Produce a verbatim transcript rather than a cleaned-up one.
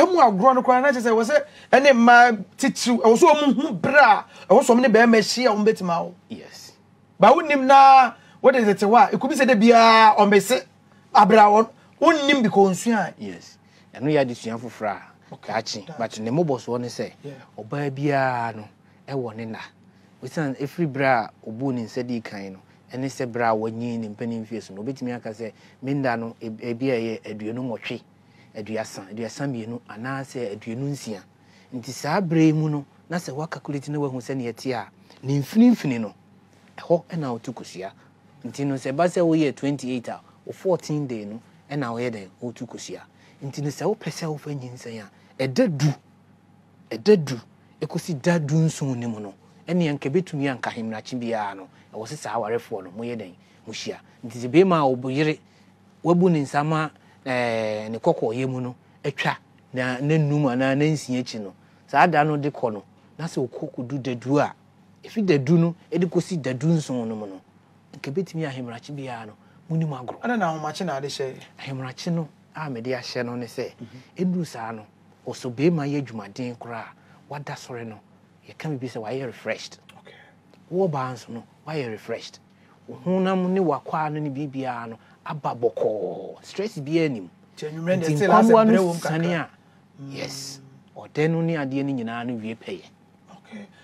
emu agro no kwa na say we say ene ma titiw e wo so mu hu bra e wo so me be ma hia wo betima wo yes ba wonim na what is it wa e could be say de bia o mese abra won wonim bi ko nsua yes eno ya de sua fofra kaachi but ne mobos won say oba bia no e woni na we say every bra obu ni nsedi kan no ene se bra wanyi ni mpanim fie so no betimi aka say minda no e bia ye aduonu nwotwe aduasan aduasan bienu ana se aduonu nsia nti saa bra mu no na se wa calculate na wa hu se ne yete a ne mfini mfini no ho e na otukosia nti no se ba se wo ye twenty-eight a o fourteen day no e na wo ye den otukosia nti no se wo pese wo fa nyinsan a e dadu e dadu e kosi dadu nson ne mu no ene yanka betumi yanka himrachi bia no e wo se saa warefo no mo ye den mo hia nti se be ma oboyire wabu ni nsama eh ne kokoye mu no atwa na nanum ana na nsia chi no saa da no de kɔ no na se okokudu dadu a efi dadu no e de kosi dadu nson no mu no nke betimi ahemrachi bia no muni magro ana na homachi na ade hye ahemrachi no a me de ahye no ne se edu saa no oso be ma ye dwumaden kora wada sore no ye kan bi se wa ye refreshed okay wo ba nso no wa ye refreshed honam ne wakwa no ne bibia no aba boko stress bi anim genuine dey still has a brew yes odenu ni ade ni nyina no wie peye okay